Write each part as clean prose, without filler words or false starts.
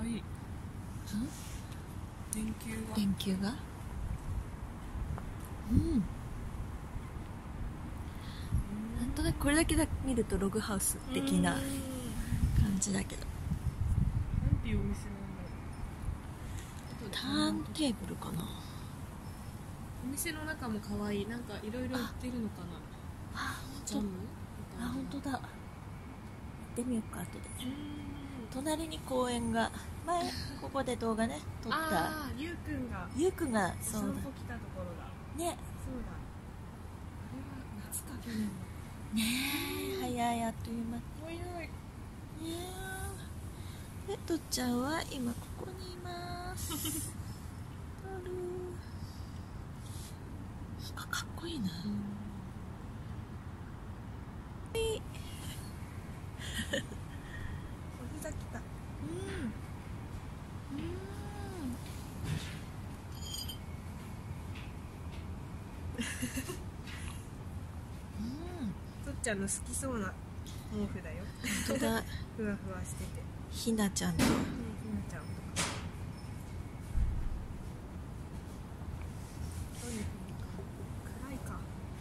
いい。電球がなんとなくこれだけ見るとログハウス的な感じだけど、 なんていうお店なんだろう。 ターンテーブルかな。 お店の中も可愛い。なんかいろいろ売ってるのかな。ジャム本当だ。行ってみようか後で。隣に公園が、前ここで動画ね撮った。 ああ、ゆうくんがそうだ散歩来たところだね。 そうだ。あれは夏か去年ねえ、早い、あっという間。 おいおい。 で、とっちゃんは今ここにいますかっこいいな。 来た。とっちゃんの好きそうな毛布だよ。 本当だ。 ふわふわしてて。 ひなちゃんと。 ひなちゃんとか。どういう風に暗いか。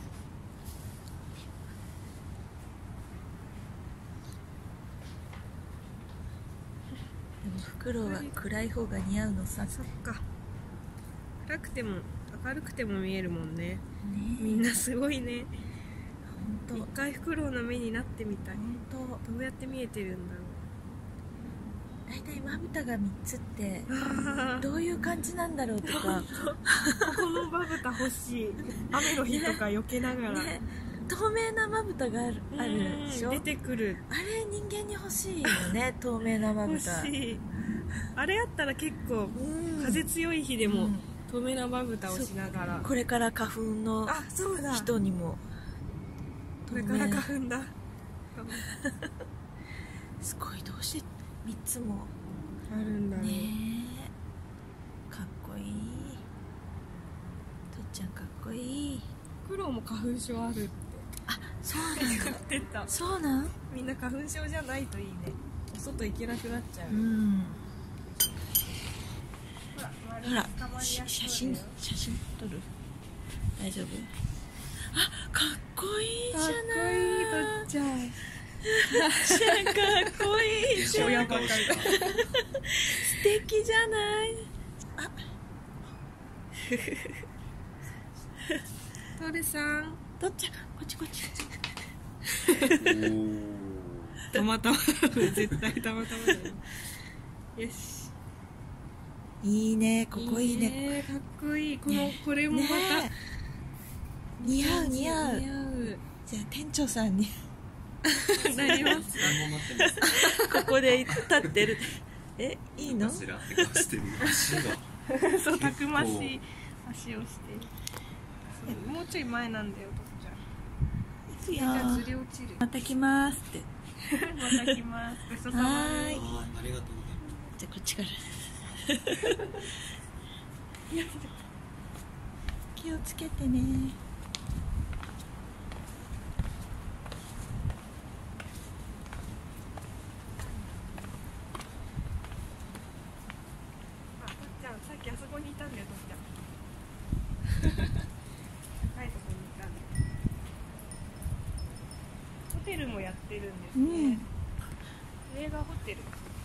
でもフクロウは暗い方が似合うのさ。 そっか。暗くても明るくても見えるもんね。 ね、 みんなすごいね。 本当。 一回フクロウの目になってみたい。 本当。 どうやって見えてるんだろう。 だいたいまぶたが3つってどういう感じなんだろうとか。 ここのまぶた欲しい。雨の日とか避けながら、 ね、透明なまぶたがあるでしょ。 出てくる。 あれ人間に欲しいよね透明なまぶた。 欲しい。あれやったら結構風強い日でも透明なまぶたをしながら、 これから花粉の人にも。 これから花粉だ。 すごい、どうして3つもあるんだね。 かっこいい。とっちゃんかっこいい。 フクロウも花粉症あるって。 あ、そうなんだ。 言ってた。 そうなん。 みんな花粉症じゃないといいね。お外行けなくなっちゃう。 ほら、写真撮る？大丈夫？あ、かっこいいじゃない。 かっこいい、とっちゃん。 かっこいいじゃん。 親ばかりだ。 素敵じゃない。あ、 トルさん。 とっちゃん、こっちこっち。 たまたま。絶対たまたまだよ。よし。 いいね、ここいいね。 かっこいい。これもまた。 似合う。 似合う。 じゃあ店長さんになります。 ここで立ってる。いいの？ そう、たくましい足をして。もうちょい前なんだよ、とっちゃん。じゃあずれ落ちる。 また来ますって。 また来ます。ごちそうさまです。 ありがとうございます。 じゃあこっちから。気をつけてね。 さっきあそこにいたんだよ、とっちゃん。高いところにいたんだよ。ホテルもやってるんですね。映画ホテル。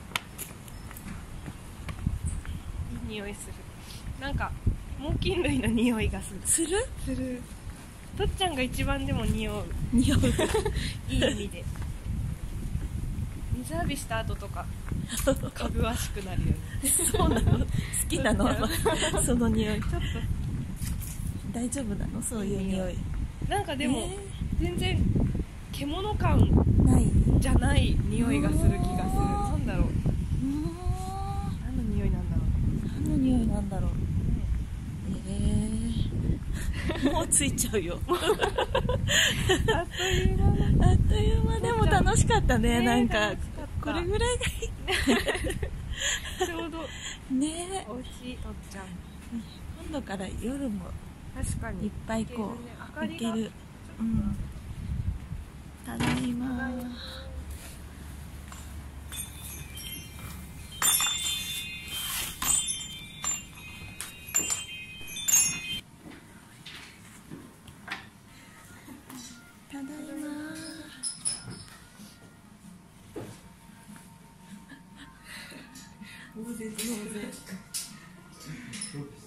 いい匂いする。なんか猛禽類の匂いがする。する。とっちゃんが一番でも匂う。いい意味で。水浴びした後とかかぐわしくなるよね。 そうなの？好きなの？その匂い。 ちょっと大丈夫なの？そういう匂い。 なんかでも、全然獣感ないじゃない匂いがする気がする。なんだろう。何の匂いなんだろう。 何の匂いなんだろう。もうついちゃうよ。 あっという間でも楽しかったね。なんかこれぐらいがいい。ちょうどね。 美味しい。とっちゃん。 今度から夜も確かにいっぱいこう行ける。ただいま。 呆然と呆然。